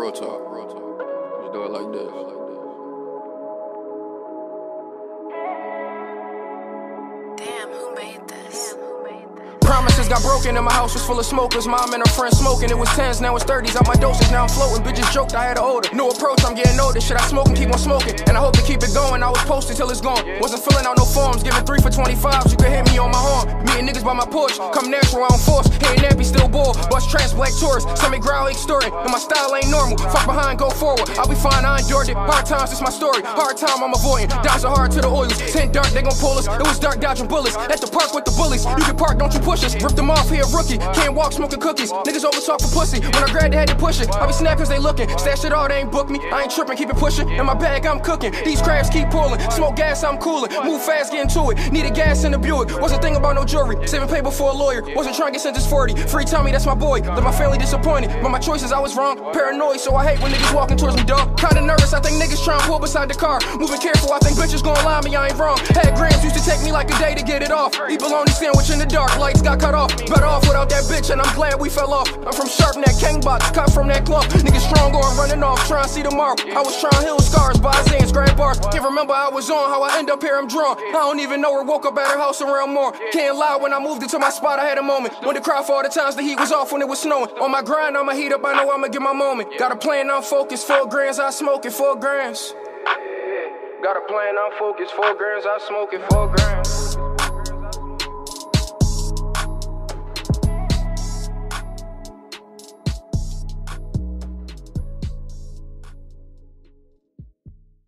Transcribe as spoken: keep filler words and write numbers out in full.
real talk, real talk. Just do it like this. Damn, who made this? Damn, who made this? Promises got broken and my house was full of smokers. Mom and her friends smoking. It was tens, now it's thirties. Out my doses, now I'm floating. Bitches joked I had an odor. New approach, I'm getting older. Should I smoke and keep on smoking? And I hope to keep it going. I was posted till it's gone. Wasn't filling out no forms. Giving three for twenty-fives. You could hit me on my horn. Meeting niggas by my porch. Come natural, I don't force. Hitting nappy, still bored. Bust trans, black tourists. Semi growl, extorting. And my style ain't normal. Fuck behind, go forward. I'll be fine, I endured it. Hard times, it's my story. Hard time, I'm avoiding. Dives are hard to the oils. Ten dark, they gon' pull us. It was dark, dodging bullets. At the park with the bullies. You can park, don't you push us. Rip them off here, rookie. Can't walk, smoking cookies. Niggas over talk for pussy. When I grabbed, they had to push it. I be snapping cause they looking. Stash it all, they ain't book me. I ain't tripping, keep it pushing. In my bag, I'm cooking. These crabs keep pulling. Smoke gas, I'm cooling. Move fast, get into it. Needed gas in the Buick. Wasn't thinking about no jewelry. Saving paper for a lawyer. Wasn't trying to get sentenced forty. Free Tommy, that's my boy. Left my family disappointed. But my choices, I was wrong. Paranoid, so I hate when niggas walking towards me, dog. Kinda nervous, I think niggas trying to pull beside the car. Moving careful, I think bitches gon' lie me, I ain't wrong. Had grams, used to take me like a day to get it off. Eat bologna sandwich in the dark, lights got cut off. Better off without that bitch, and I'm glad we fell off. I'm from Sharp, that King box, cut from that cloth. Niggas strong going running off, trying to see tomorrow. I was trying to heal scars by Isaiah's grand bars. Can't remember I was on, how I end up here, I'm drawn. I don't even know where, woke up at her house around more. Can't lie, when I moved into my spot, I had a moment. When the crowd for all the times the heat was off when it was snowing. On my grind, I'ma heat up, I know I'ma get my moment. Got a plan, I'm focused, four grams, I smoke it, four grams. Got a plan, I'm focused, four grams, I smoke it, four grams.